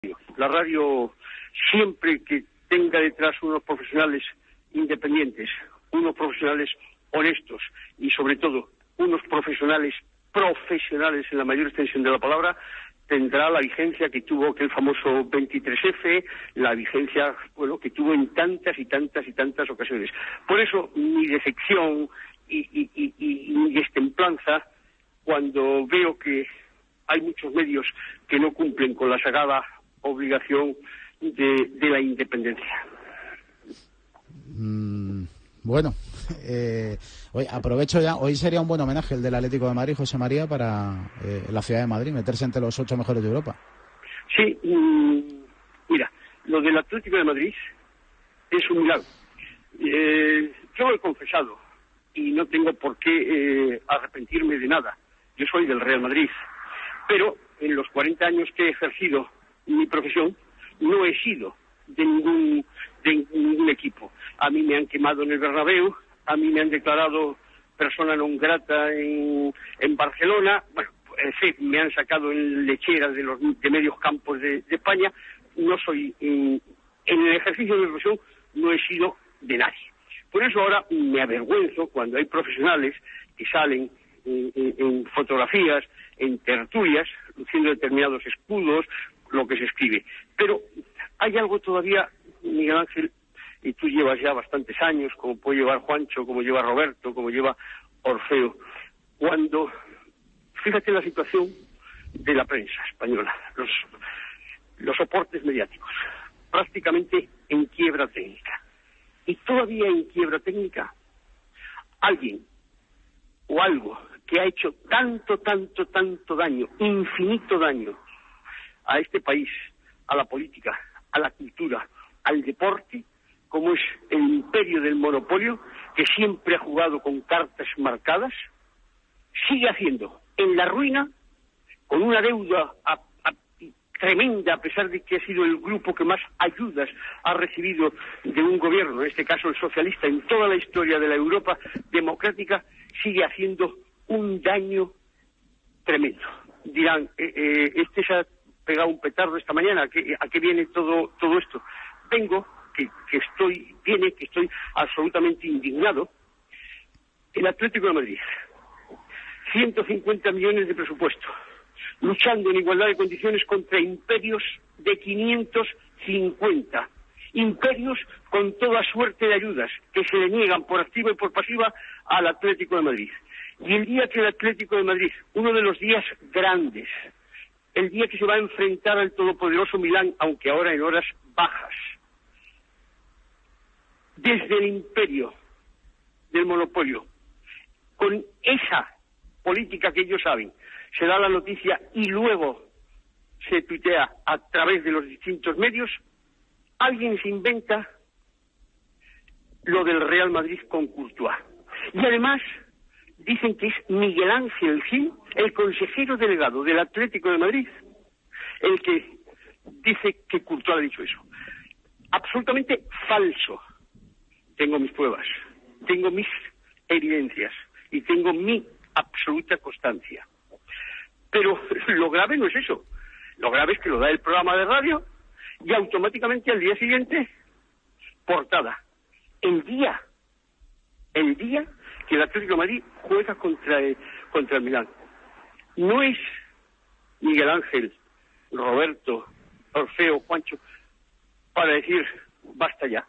La radio, siempre que tenga detrás unos profesionales independientes, unos profesionales honestos y sobre todo unos profesionales en la mayor extensión de la palabra, tendrá la vigencia que tuvo aquel famoso 23F, la vigencia que tuvo en tantas y tantas ocasiones. Por eso mi decepción y mi destemplanza cuando veo que hay muchos medios que no cumplen con la sagrada obligación de la independencia. Bueno, hoy aprovecho ya, hoy sería un buen homenaje el del Atlético de Madrid, José María, para la ciudad de Madrid, meterse entre los 8 mejores de Europa. Sí, mira, lo del Atlético de Madrid es un milagro. Yo lo he confesado y no tengo por qué arrepentirme de nada. Yo soy del Real Madrid, pero en los 40 años que he ejercido mi profesión no he sido de ningún equipo. A mí me han quemado en el Bernabéu, a mí me han declarado persona non grata en Barcelona, bueno, me han sacado en lecheras de medios campos de España. No soy, en el ejercicio de mi profesión no he sido de nadie. Por eso ahora me avergüenzo cuando hay profesionales que salen en fotografías, en tertulias, luciendo determinados escudos, lo que se escribe. Pero hay algo todavía, Miguel Ángel, y tú llevas ya bastantes años, como puede llevar Juancho, como lleva Roberto, como lleva Orfeo, cuando, fíjate la situación de la prensa española, los soportes mediáticos, prácticamente en quiebra técnica. Y todavía en quiebra técnica, alguien o algo que ha hecho tanto daño, infinito daño a este país, a la política, a la cultura, al deporte, como es el imperio del monopolio, que siempre ha jugado con cartas marcadas, sigue haciendo en la ruina, con una deuda tremenda, a pesar de que ha sido el grupo que más ayudas ha recibido de un gobierno, en este caso el socialista, en toda la historia de la Europa democrática, sigue haciendo un daño tremendo. Dirán, se ha pegado un petardo esta mañana, ¿a qué viene todo esto? Vengo, que estoy absolutamente indignado. El Atlético de Madrid, 150 millones de presupuesto, luchando en igualdad de condiciones contra imperios de 550, imperios con toda suerte de ayudas que se le niegan por activa y por pasiva al Atlético de Madrid. Y el día que el Atlético de Madrid, uno de los días grandes, el día que se va a enfrentar al todopoderoso Milán, aunque ahora en horas bajas, desde el imperio del monopolio, con esa política que ellos saben, se da la noticia y luego se tuitea a través de los distintos medios, alguien se inventa lo del Real Madrid con Courtois. Y además dicen que es Miguel Ángel Gil, el consejero delegado del Atlético de Madrid, el que dice que Courtois ha dicho eso. Absolutamente falso. Tengo mis pruebas, tengo mis evidencias y tengo mi absoluta constancia. Pero lo grave no es eso. Lo grave es que lo da el programa de radio y automáticamente al día siguiente, portada. El día que el Atlético de Madrid juega contra el Milán. No es Miguel Ángel, Roberto, Orfeo, Juancho, para decir basta ya.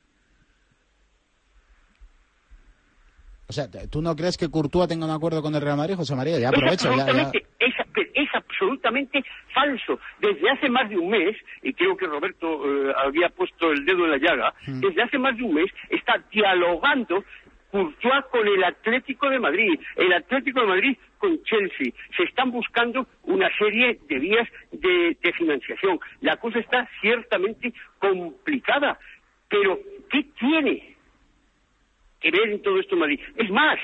O sea, ¿tú no crees que Courtois tenga un acuerdo con el Real Madrid, José María? Ya aprovecho. Es absolutamente falso. Desde hace más de un mes, y creo que Roberto había puesto el dedo en la llaga, desde hace más de un mes está dialogando Courtois con el Atlético de Madrid, el Atlético de Madrid con Chelsea. Se están buscando una serie de vías de financiación. La cosa está ciertamente complicada, pero ¿qué tiene que ver en todo esto Madrid? Es más,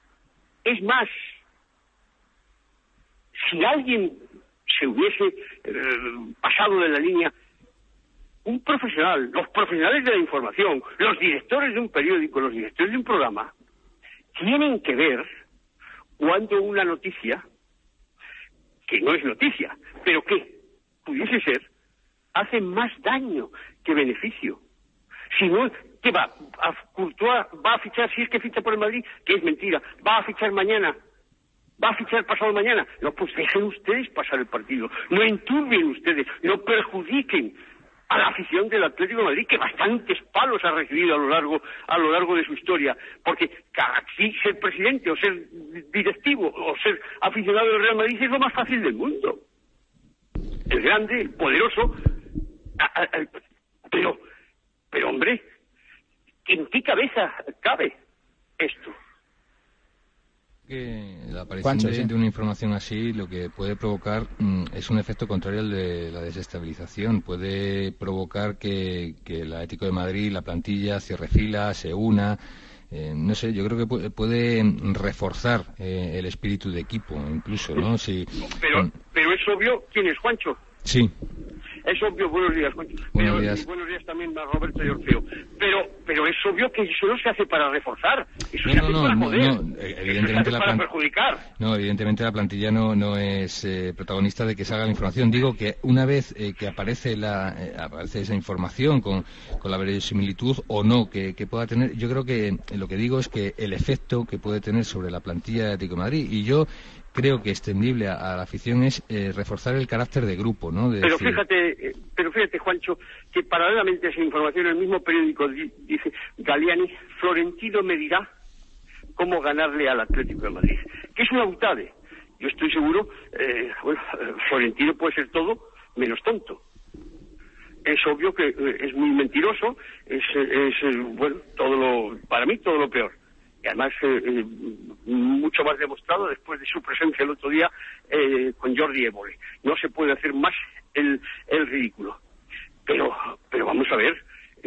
si alguien se hubiese pasado de la línea, un profesional, los profesionales de la información, los directores de un periódico, los directores de un programa, tienen que ver cuando una noticia, que no es noticia, pero que pudiese ser, hace más daño que beneficio. Si no, ¿qué va? Courtois va a fichar, si es que ficha por el Madrid, que es mentira, va a fichar mañana, va a fichar pasado mañana. No, pues dejen ustedes pasar el partido, no enturbien ustedes, no perjudiquen a la afición del Atlético de Madrid, que bastantes palos ha recibido a lo largo de su historia, porque sí, ser presidente o ser directivo o ser aficionado del Real Madrid es lo más fácil del mundo. El grande, el poderoso, pero hombre, ¿en qué cabeza cabe esto? Que la aparición de una información así lo que puede provocar es un efecto contrario al de la desestabilización. Puede provocar que el Atlético de Madrid, la plantilla, cierre filas, se una. No sé, yo creo que puede reforzar el espíritu de equipo, incluso, ¿no? Sí. Pero es obvio quién es Juancho. Sí. Es obvio, buenos días, Juancho. Buenos días. Buenos días también a Roberto y Orfeo. Pero es obvio que eso no se hace para reforzar. Eso se hace para joder. Evidentemente eso se hace para perjudicar. No, evidentemente la plantilla no es protagonista de que salga la información. Digo que una vez que aparece esa información con la verosimilitud o no que pueda tener, yo creo que lo que digo es que el efecto que puede tener sobre la plantilla de Atlético de Madrid, y yo creo que extendible a la afición, es reforzar el carácter de grupo, ¿no? Pero fíjate, Juancho, que paralelamente a esa información, el mismo periódico dice, Galliani, Florentino me dirá cómo ganarle al Atlético de Madrid, que es una butade. Yo estoy seguro, Florentino puede ser todo menos tonto. Es obvio que es muy mentiroso, para mí todo lo peor. Y además mucho más demostrado después de su presencia el otro día con Jordi Évole. No se puede hacer más el ridículo. Pero vamos a ver,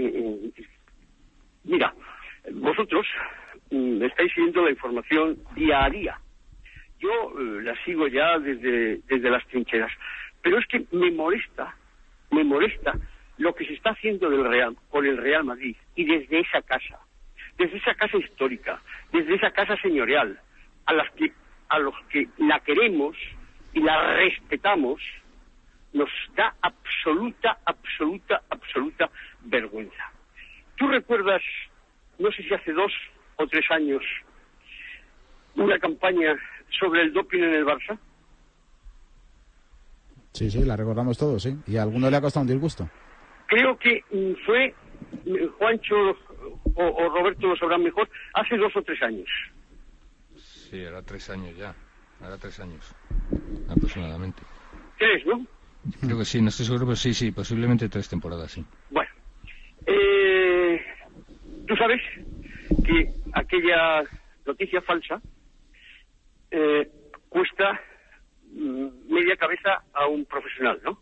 mira, vosotros estáis siguiendo la información día a día. Yo la sigo ya desde las trincheras. Pero es que me molesta lo que se está haciendo con el Real Madrid y desde esa casa histórica, desde esa casa señorial, a los que la queremos y la respetamos, nos da absoluta vergüenza. ¿Tú recuerdas, no sé si hace 2 o 3 años, una campaña sobre el doping en el Barça? Sí, la recordamos todos, sí. Y a alguno le ha costado un disgusto. Creo que fue Juancho o Roberto lo sabrán mejor, hace 2 o 3 años. Sí, era 3 años ya. Era 3 años, aproximadamente. 3, ¿no? Creo que sí, no estoy seguro, pero sí, posiblemente 3 temporadas, sí. Bueno, tú sabes que aquella noticia falsa cuesta media cabeza a un profesional, ¿no?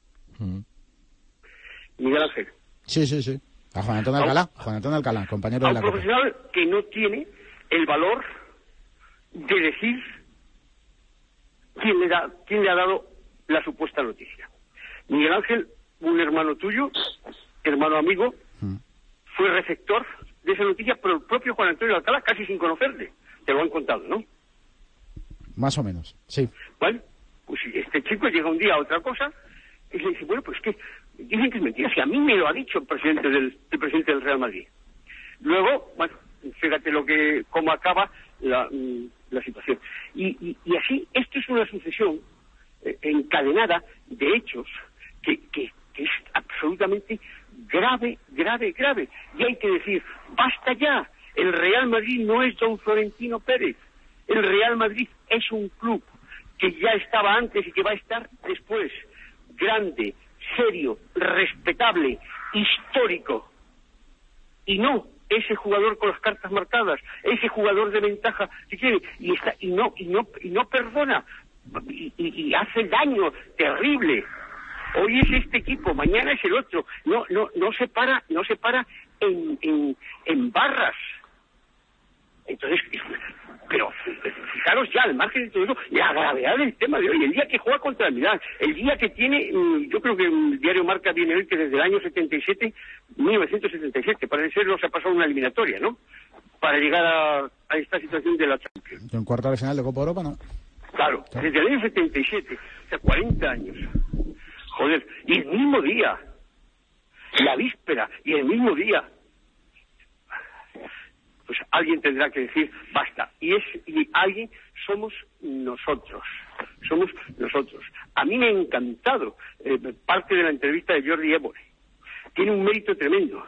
Miguel Ángel. Sí. A Juan Antonio Alcalá, compañero de la Copa. Un profesional que no tiene el valor de decir quién le ha dado la supuesta noticia. Miguel Ángel, un hermano tuyo, hermano amigo, fue receptor de esa noticia, pero el propio Juan Antonio Alcalá, casi sin conocerle. Te lo han contado, ¿no? Más o menos, sí. Bueno, pues este chico llega un día a otra cosa y le dice, bueno, pues que dicen que es mentira, si a mí me lo ha dicho el presidente del Real Madrid. Luego, bueno, fíjate cómo acaba la situación. Y así, esto es una sucesión encadenada de hechos que es absolutamente grave. Y hay que decir, basta ya, el Real Madrid no es don Florentino Pérez, el Real Madrid es un club que ya estaba antes y que va a estar después, grande, serio, respetable, histórico, y no ese jugador con las cartas marcadas, ese jugador de ventaja si quiere, y no perdona, y hace daño terrible. Hoy es este equipo, mañana es el otro, no se para en barras. Entonces, pero fijaros ya, al margen de todo eso, la gravedad del tema de hoy, el día que juega contra el Milán, el día que tiene, yo creo que el diario Marca viene hoy que desde el año 1977, parece ser, no se ha pasado una eliminatoria, ¿no? Para llegar a esta situación de la Champions. En cuarto de final de Copa Europa, ¿no? Claro, desde el año 77, o sea, 40 años. Joder, y el mismo día, la víspera y el mismo día, pues alguien tendrá que decir basta. Y alguien somos nosotros. A mí me ha encantado parte de la entrevista de Jordi Évole. Tiene un mérito tremendo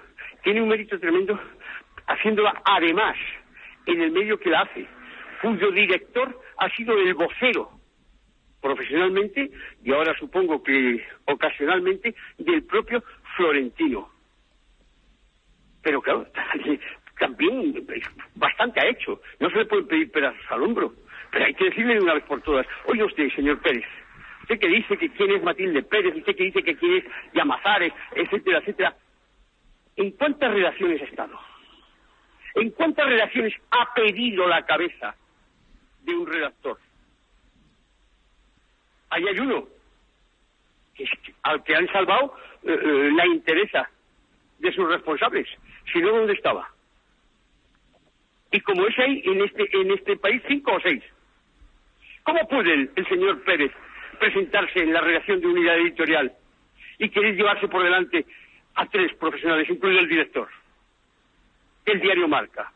haciéndola además en el medio que la hace, cuyo director ha sido el vocero profesionalmente y ahora supongo que ocasionalmente del propio Florentino. Pero claro, también bastante ha hecho, no se le pueden pedir pedazos al hombro, pero hay que decirle de una vez por todas: oye usted, señor Pérez, usted que dice que quién es Matilde Pérez, usted que dice que quién es Llamazares, etcétera, etcétera, ¿en cuántas redacciones ha estado? ¿En cuántas redacciones ha pedido la cabeza de un redactor? Ahí hay uno al que han salvado la interesa de sus responsables. Si no, ¿dónde estaba? Y como es ahí en este país 5 o 6. ¿Cómo puede el señor Pérez presentarse en la redacción de unidad editorial y querer llevarse por delante a 3 profesionales, incluido el director del diario Marca?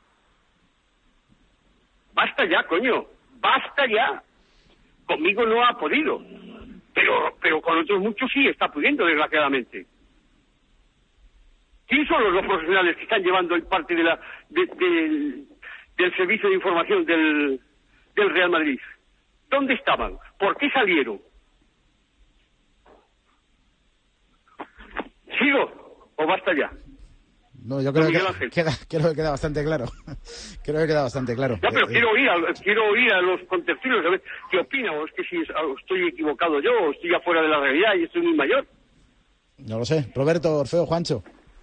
Basta ya, coño, basta ya. Conmigo no ha podido, pero con otros muchos sí está pudiendo, desgraciadamente. ¿Quiénes son los 2 profesionales que están llevando el parte del servicio de información del Real Madrid? ¿Dónde estaban? ¿Por qué salieron? ¿Sigo o basta ya? No, yo creo que queda bastante claro. Creo que queda bastante claro. Ya, pero quiero oír a los contertulios a ver qué opinan, o es que si estoy equivocado yo, o estoy afuera de la realidad y estoy muy mayor. No lo sé. Roberto, Orfeo, Juancho.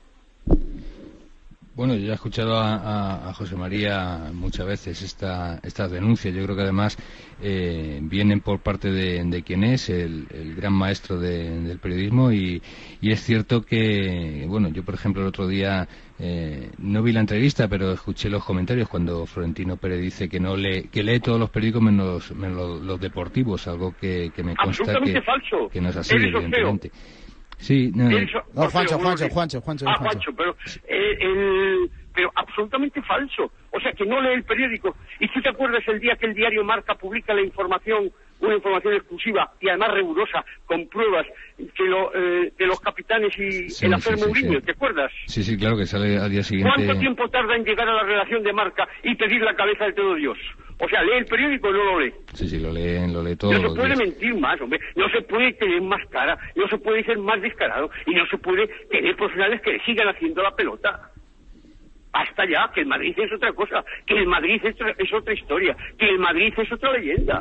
Bueno, yo he escuchado a José María muchas veces estas denuncias. Yo creo que además vienen por parte de quien es el gran maestro del periodismo y es cierto que, bueno, yo por ejemplo el otro día no vi la entrevista, pero escuché los comentarios cuando Florentino Pérez dice que lee todos los periódicos menos los deportivos, algo que me consta que no es así, evidentemente. Sí, no. Juancho, pero absolutamente falso. O sea, que no lee el periódico. ¿Y tú te acuerdas el día que el diario Marca publica una información exclusiva y además rigurosa, con pruebas de los capitanes y el afer Mourinho? ¿Te acuerdas? Sí, claro, que sale al día siguiente. ¿Cuánto tiempo tarda en llegar a la redacción de Marca y pedir la cabeza de todo Dios? O sea, ¿lee el periódico o no lo lee? Sí, lo lee todo. No se puede mentir más, hombre. No se puede tener más cara, no se puede ser más descarado y no se puede tener profesionales que le sigan haciendo la pelota. Basta ya, que el Madrid es otra cosa, que el Madrid es otra historia, que el Madrid es otra leyenda.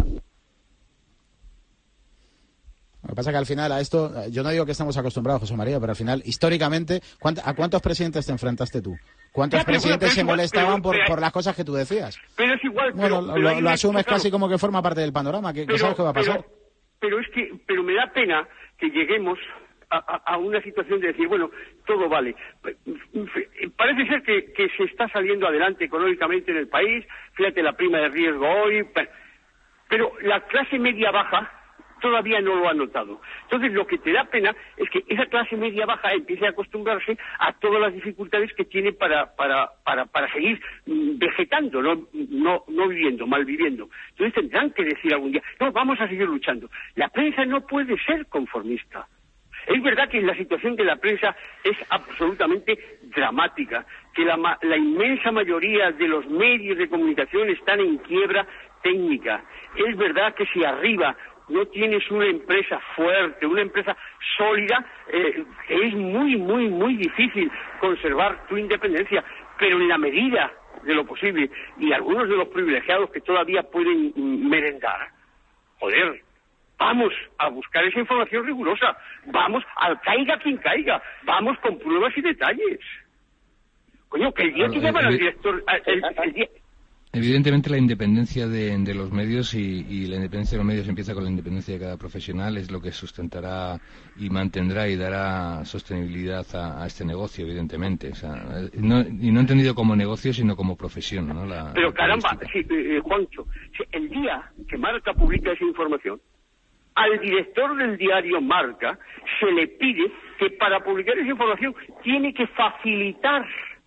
Lo que pasa es que al final a esto, yo no digo que estamos acostumbrados, José María, pero al final, históricamente, ¿a cuántos presidentes te enfrentaste tú? ¿Cuántos presidentes se molestaban por las cosas que tú decías? Pero es igual. Bueno, lo asumes casi como que forma parte del panorama, que sabes qué va a pasar. Pero me da pena que lleguemos a una situación de decir, bueno, todo vale. Parece ser que se está saliendo adelante económicamente en el país, fíjate la prima de riesgo hoy, pero la clase media baja todavía no lo ha notado. Entonces, lo que te da pena es que esa clase media baja empiece a acostumbrarse a todas las dificultades que tiene para seguir vegetando, no viviendo, malviviendo. Entonces tendrán que decir algún día, no, vamos a seguir luchando. La prensa no puede ser conformista. Es verdad que la situación de la prensa es absolutamente dramática, que la inmensa mayoría de los medios de comunicación están en quiebra técnica. Es verdad que si arriba no tienes una empresa fuerte, una empresa sólida, es muy, muy, muy difícil conservar tu independencia, pero en la medida de lo posible, y algunos de los privilegiados que todavía pueden merendar, joder, vamos a buscar esa información rigurosa, vamos al caiga quien caiga, vamos con pruebas y detalles. Coño, que el día que llaman al director... Evidentemente la independencia de los medios y la independencia de los medios empieza con la independencia de cada profesional, es lo que sustentará y mantendrá y dará sostenibilidad a este negocio, evidentemente. O sea, no entendido como negocio, sino como profesión, ¿no? Pero caramba, sí, Juancho, el día que Marca publica esa información, al director del diario Marca se le pide que para publicar esa información tiene que facilitar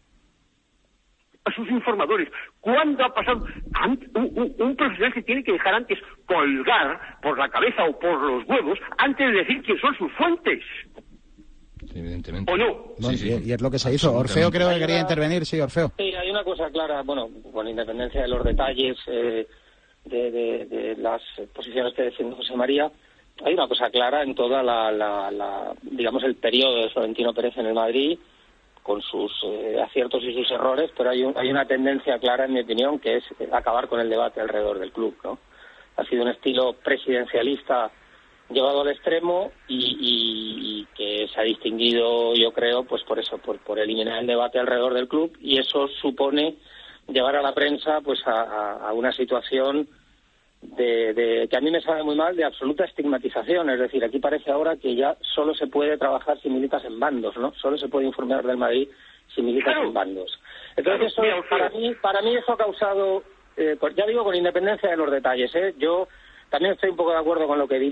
a sus informadores. ¿Cuándo ha pasado? Un profesional se tiene que dejar antes colgar por la cabeza o por los huevos antes de decir quién son sus fuentes. Sí, evidentemente. ¿O no? Sí. Y es lo que se hizo. Orfeo creo que quería intervenir. Sí, Orfeo. Sí, hay una cosa clara, bueno, con independencia de los detalles de las posiciones que defiende José María, hay una cosa clara en toda digamos, el periodo de Florentino Pérez en el Madrid, con sus aciertos y sus errores, pero hay una tendencia clara, en mi opinión, que es acabar con el debate alrededor del club, ¿no? Ha sido un estilo presidencialista llevado al extremo y que se ha distinguido, yo creo, pues por eso, por eliminar el debate alrededor del club, y eso supone llevar a la prensa pues a una situación de que a mí me sabe muy mal, de absoluta estigmatización. Es decir, aquí parece ahora que ya solo se puede trabajar si militas en bandos, ¿no? Solo se puede informar del Madrid si militas en bandos. Entonces, eso, para mí eso ha causado, ya digo, con independencia de los detalles, yo también estoy un poco de acuerdo con lo que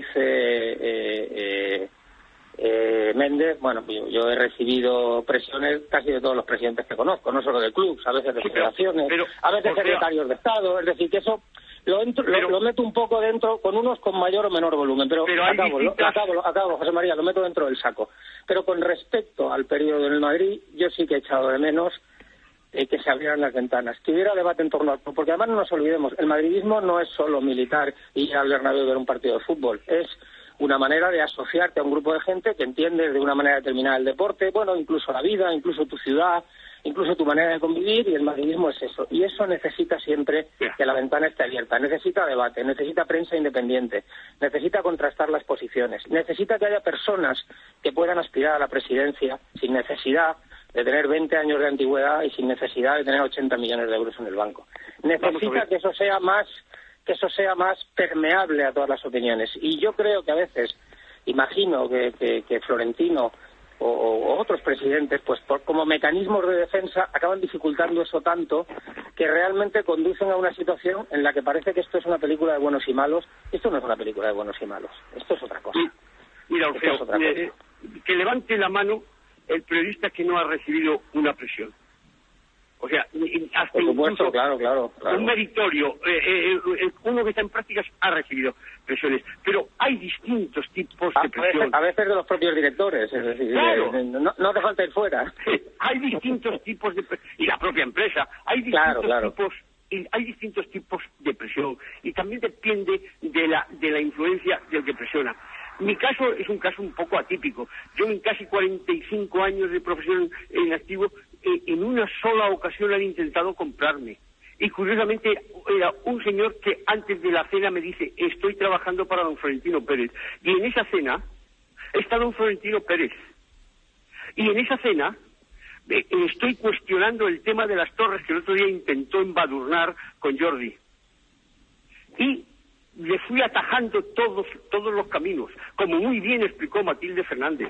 dice Méndez. Bueno, yo he recibido presiones casi de todos los presidentes que conozco, no solo del club, a veces de federaciones, a veces secretarios de Estado. Es decir, que eso lo meto un poco dentro, con unos con mayor o menor volumen, pero acabo, José María, lo meto dentro del saco. Pero con respecto al periodo en el Madrid, yo sí que he echado de menos que se abrieran las ventanas, que hubiera debate en torno a... Porque además no nos olvidemos, el madridismo no es solo militar y ir al Bernabéu y ver un partido de fútbol, es una manera de asociarte a un grupo de gente que entiende de una manera determinada el deporte, bueno, incluso la vida, incluso tu ciudad, incluso tu manera de convivir, y el madridismo es eso. Y eso necesita siempre que la ventana esté abierta, necesita debate, necesita prensa independiente, necesita contrastar las posiciones, necesita que haya personas que puedan aspirar a la presidencia sin necesidad de tener 20 años de antigüedad y sin necesidad de tener 80 millones de euros en el banco. Necesita que eso sea más permeable a todas las opiniones. Y yo creo que a veces, imagino que Florentino o otros presidentes, pues como mecanismos de defensa, acaban dificultando eso tanto que realmente conducen a una situación en la que parece que esto es una película de buenos y malos. Esto no es una película de buenos y malos, esto es otra cosa. Mira, Orfeo, que levante la mano el periodista que no ha recibido una presión. O sea, hasta por supuesto, claro. Un meritorio, uno que está en prácticas ha recibido presiones, pero hay distintos tipos de presión. A veces de los propios directores, es decir, claro. No hace falta ir fuera. Hay distintos tipos de presión, y la propia empresa, hay distintos tipos de presión, y también depende de la influencia del que presiona. Mi caso es un caso un poco atípico. Yo en casi 45 años de profesión en activo, en una sola ocasión han intentado comprarme. Y curiosamente era un señor que antes de la cena me dice: estoy trabajando para don Florentino Pérez. Y en esa cena está don Florentino Pérez. Y en esa cena estoy cuestionando el tema de las torres que el otro día intentó embadurnar con Jordi. Y le fui atajando todos los caminos, como muy bien explicó Matilde Fernández.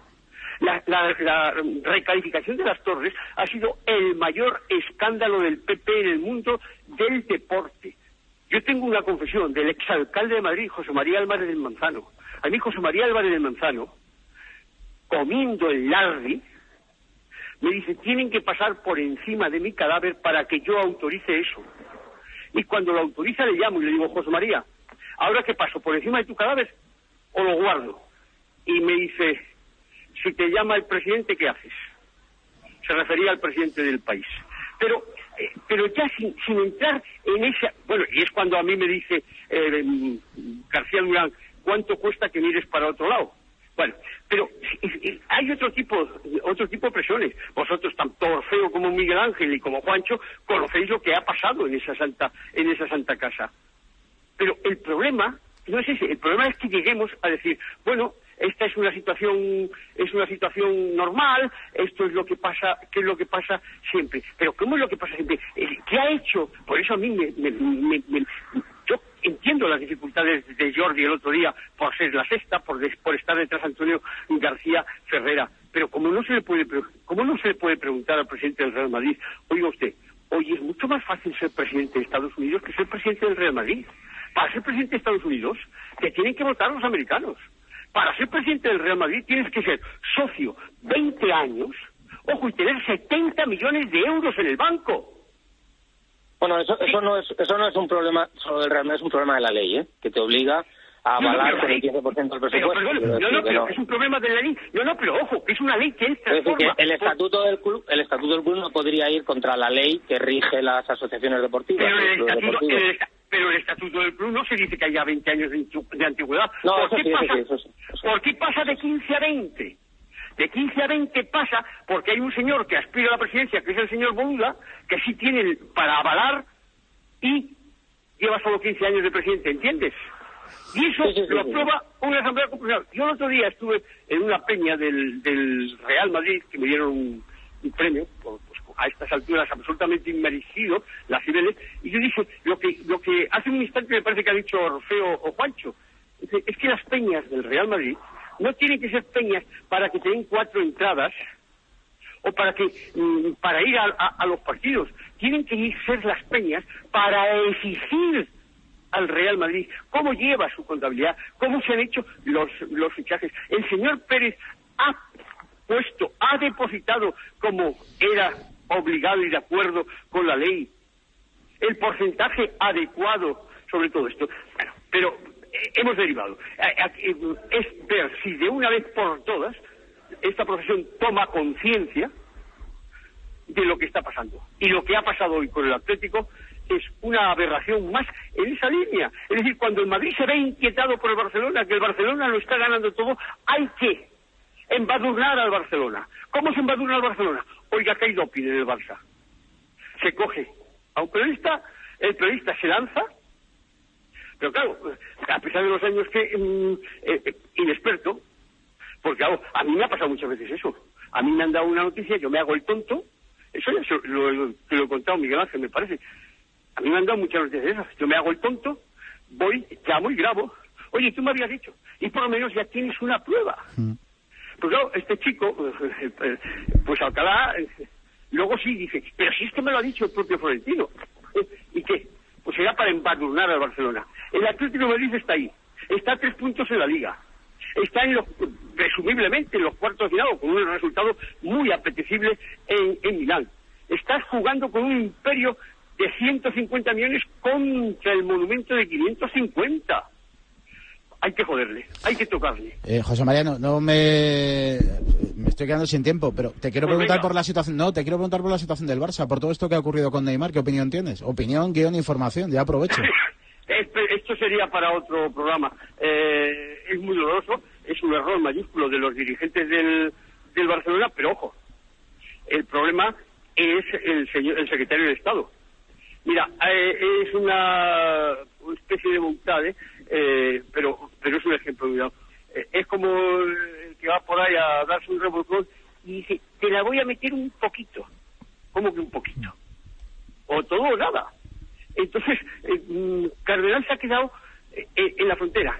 La recalificación de las torres ha sido el mayor escándalo del PP en el mundo del deporte. Yo tengo una confesión del exalcalde de Madrid, José María Álvarez del Manzano. A mí José María Álvarez del Manzano, comiendo el lardi, me dice: tienen que pasar por encima de mi cadáver para que yo autorice eso. Y cuando lo autoriza le llamo y le digo: José María, ¿ahora qué paso? ¿Por encima de tu cadáver o lo guardo? Y me dice: si te llama el presidente, ¿qué haces? Se refería al presidente del país. Pero ya sin entrar en esa... Bueno, y es cuando a mí me dice García Durán: ¿cuánto cuesta que mires para otro lado? Bueno, pero hay otro tipo de presiones. Vosotros, tanto Orfeo como Miguel Ángel y como Juancho, conocéis lo que ha pasado en esa santa casa. Pero el problema no es ese. El problema es que lleguemos a decir: bueno, esta es una situación normal, esto es lo que pasa, ¿qué es lo que pasa siempre? Pero ¿cómo es lo que pasa siempre? ¿Qué ha hecho? Por eso a mí yo entiendo las dificultades de Jordi el otro día por ser la sexta, por estar detrás de Antonio García Ferrera, pero ¿cómo no se le puede preguntar al presidente del Real Madrid: oiga usted, es mucho más fácil ser presidente de Estados Unidos que ser presidente del Real Madrid? Para ser presidente de Estados Unidos te tienen que votar los americanos. Para ser presidente del Real Madrid tienes que ser socio 20 años, ojo, y tener 70 millones de euros en el banco. Bueno, eso no es un problema solo del Real Madrid, es un problema de la ley, que te obliga a avalar con el 15% del presupuesto. Pero es un problema de la ley. Pero ojo, que es una ley que él transforma. Es decir, que el estatuto del club no podría ir contra la ley que rige las asociaciones deportivas. Pero el estatuto del club no se dice que haya 20 años de antigüedad. No, eso sí. ¿Por qué pasa de 15 a 20? De 15 a 20 pasa porque hay un señor que aspira a la presidencia, que es el señor Bouda, que sí tiene para avalar y lleva solo 15 años de presidente, ¿entiendes? Y eso lo aprueba una asamblea constitucional. Yo el otro día estuve en una peña del Real Madrid, que me dieron un premio, pues, a estas alturas absolutamente inmerecido, las Cibeles, y yo dije, lo que hace un instante me parece que ha dicho Orfeo o Juancho, es que las peñas del Real Madrid no tienen que ser peñas para que te den 4 entradas o para ir a los partidos. Tienen que ser las peñas para exigir al Real Madrid cómo lleva su contabilidad, cómo se han hecho los fichajes. El señor Pérez ha depositado, como era obligado y de acuerdo con la ley, el porcentaje adecuado sobre todo esto. Bueno, pero hemos derivado. Es ver si de una vez por todas esta profesión toma conciencia de lo que está pasando. Y lo que ha pasado hoy con el Atlético es una aberración más en esa línea. Es decir, cuando el Madrid se ve inquietado por el Barcelona, que el Barcelona lo está ganando todo, hay que embadurnar al Barcelona. ¿Cómo se embadurna al Barcelona? Oiga, que hay doping en el Barça. Se coge a un periodista, el periodista se lanza, pero claro, a pesar de los años que inexperto, porque a mí me ha pasado muchas veces eso. A mí me han dado una noticia, yo me hago el tonto, eso ya lo he contado Miguel Ángel, me parece. A mí me han dado muchas noticias de esas. Yo me hago el tonto, voy, llamo y grabo. Oye, tú me habías dicho, y por lo menos ya tienes una prueba. Pues claro, este chico, pues Alcalá, luego sí dice, pero si es que me lo ha dicho el propio Florentino. ¿Y qué? Pues será para embadurnar al Barcelona. El Atlético de Madrid está ahí, está a 3 puntos en la Liga, está presumiblemente en los cuartos de final, con un resultado muy apetecible en Milán. Estás jugando con un imperio de 150 millones contra el monumento de 550. Hay que joderle, hay que tocarle. José María, no me estoy quedando sin tiempo, pero te quiero preguntar por la situación. No, te quiero preguntar por la situación del Barça, por todo esto que ha ocurrido con Neymar. ¿Qué opinión tienes? Opinión, guión, información. Ya aprovecho. Esto sería para otro programa. Es muy doloroso, es un error mayúsculo de los dirigentes del Barcelona, pero ojo, el problema es el secretario de Estado. Mira, es una especie de boutade, pero es un ejemplo, cuidado. Es como el que va por ahí a darse un revolcón y dice, te la voy a meter un poquito. ¿Cómo que un poquito? O todo o nada. Entonces, Cardenal se ha quedado en la frontera.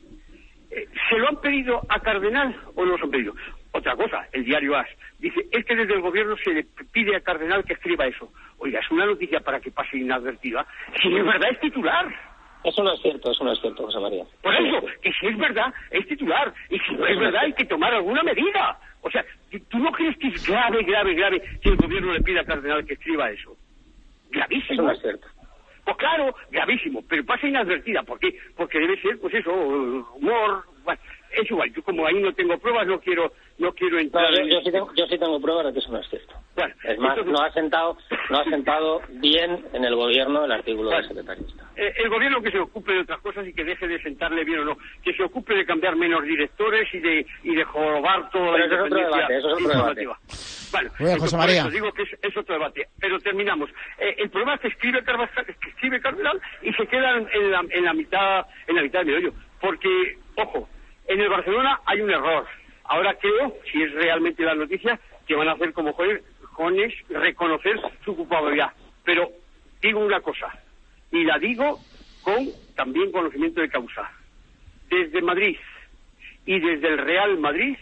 ¿Se lo han pedido a Cardenal o no lo han pedido? Otra cosa, el diario AS dice, es que desde el gobierno se le pide a Cardenal que escriba eso. Oiga, es una noticia para que pase inadvertida. Si es verdad, es titular. Eso no es cierto, José María. Por eso, que si es verdad, es titular. Y si no es verdad, hay que tomar alguna medida. O sea, ¿tú no crees que es grave que el gobierno le pida a Cardenal que escriba eso? Gravísimo. Eso no es cierto. Pues claro, gravísimo, pero pasa inadvertida. ¿Por qué? Porque debe ser, pues eso, humor. Bueno, es igual, yo como ahí no tengo pruebas, no quiero entrar. No, yo sí tengo pruebas de que eso no es cierto. Bueno, es más, entonces, no ha sentado bien en el gobierno el artículo del secretario de Estado. El gobierno que se ocupe de otras cosas y que deje de sentarle bien o no, que se ocupe de cambiar menos directores y de jorobar toda la independencia informativa. Bueno, José María. Por eso digo que es otro debate, pero terminamos. El problema es que escribe Cardenal y se queda en la mitad del meollo, porque, ojo, en el Barcelona hay un error. Ahora creo, si es realmente la noticia, que van a hacer como Jones reconocer su culpabilidad. Pero digo una cosa, y la digo con también conocimiento de causa. Desde Madrid y desde el Real Madrid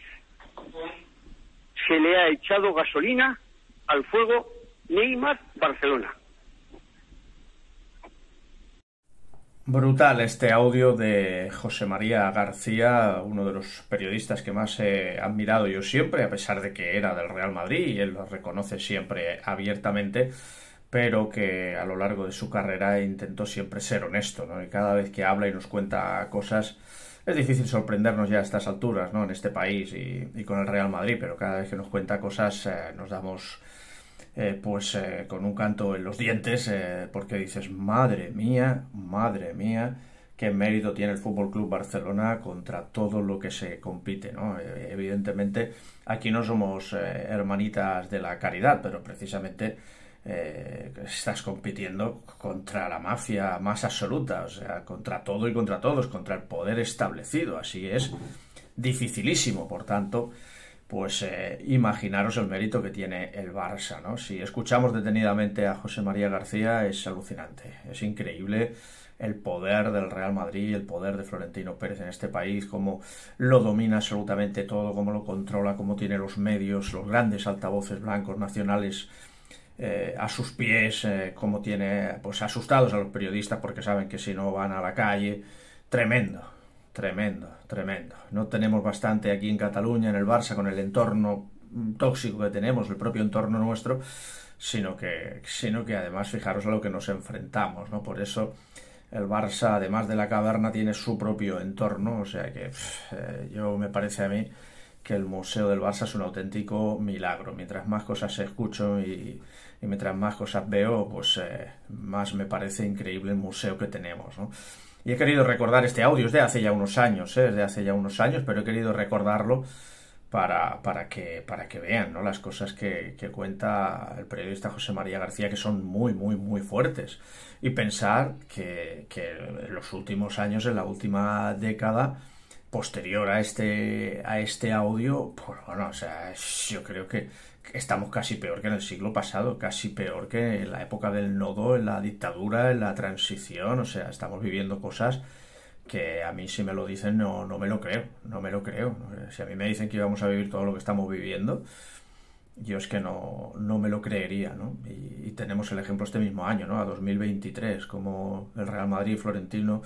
se le ha echado gasolina al fuego Neymar Barcelona. Brutal este audio de José María García, uno de los periodistas que más he admirado yo siempre, a pesar de que era del Real Madrid y él lo reconoce siempre abiertamente, pero que a lo largo de su carrera intentó siempre ser honesto, ¿no? Y cada vez que habla y nos cuenta cosas, es difícil sorprendernos ya a estas alturas, ¿no? En este país y con el Real Madrid, pero cada vez que nos cuenta cosas nos damos con un canto en los dientes, porque dices, madre mía, qué mérito tiene el Fútbol Club Barcelona contra todo lo que se compite, ¿no? Evidentemente, aquí no somos hermanitas de la caridad, pero precisamente estás compitiendo contra la mafia más absoluta, o sea, contra todo y contra todos, contra el poder establecido, así es dificilísimo, por tanto, pues imaginaros el mérito que tiene el Barça, ¿no? Si escuchamos detenidamente a José María García es alucinante, es increíble el poder del Real Madrid, el poder de Florentino Pérez en este país, cómo lo domina absolutamente todo, cómo lo controla, cómo tiene los medios, los grandes altavoces blancos nacionales a sus pies, cómo tiene pues asustados a los periodistas porque saben que si no van a la calle, tremendo. No tenemos bastante aquí en Cataluña, en el Barça, con el entorno tóxico que tenemos, el propio entorno nuestro, sino que además fijaros a lo que nos enfrentamos, ¿no? Por eso el Barça, además de la caverna, tiene su propio entorno, o sea que me parece a mí que el Museo del Barça es un auténtico milagro. Mientras más cosas escucho y mientras más cosas veo, pues más me parece increíble el museo que tenemos, ¿no? Y he querido recordar este audio, es de hace ya unos años, pero he querido recordarlo para que vean, ¿no? Las cosas que cuenta el periodista José María García, que son muy fuertes. Y pensar que en los últimos años, en la última década, posterior a este audio, pues bueno, o sea, yo creo que estamos casi peor que en el siglo pasado, casi peor que en la época del nodo, en la dictadura, en la transición, o sea, estamos viviendo cosas que a mí si me lo dicen no me lo creo. Si a mí me dicen que íbamos a vivir todo lo que estamos viviendo, yo es que no me lo creería, ¿no? Y tenemos el ejemplo este mismo año, ¿no? A 2023, como el Real Madrid y Florentino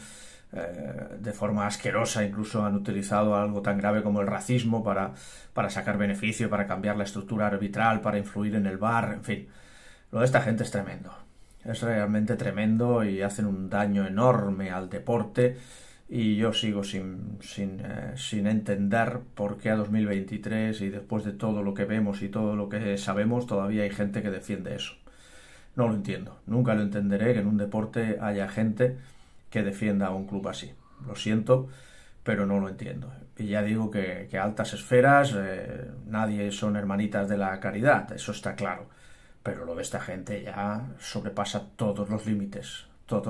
de forma asquerosa incluso han utilizado algo tan grave como el racismo para sacar beneficio, para cambiar la estructura arbitral, para influir en el VAR, en fin. Lo de esta gente es tremendo. Es realmente tremendo y hacen un daño enorme al deporte y yo sigo sin entender por qué a 2023 y después de todo lo que vemos y todo lo que sabemos todavía hay gente que defiende eso. No lo entiendo. Nunca lo entenderé que en un deporte haya gente que defienda a un club así. Lo siento, pero no lo entiendo. Y ya digo que altas esferas, nadie son hermanitas de la caridad, eso está claro. Pero lo de esta gente ya sobrepasa todos los límites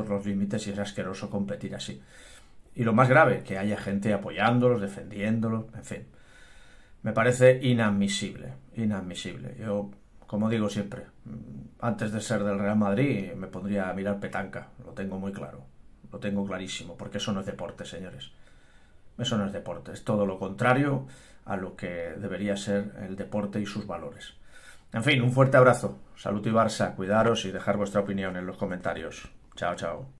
y es asqueroso competir así. Y lo más grave, que haya gente apoyándolos, defendiéndolos, en fin. Me parece inadmisible. Yo, como digo siempre, antes de ser del Real Madrid me pondría a mirar petanca, lo tengo muy claro. Lo tengo clarísimo, porque eso no es deporte, señores. Eso no es deporte, es todo lo contrario a lo que debería ser el deporte y sus valores. En fin, un fuerte abrazo. Salud y Barça, cuidaros y dejar vuestra opinión en los comentarios. Chao.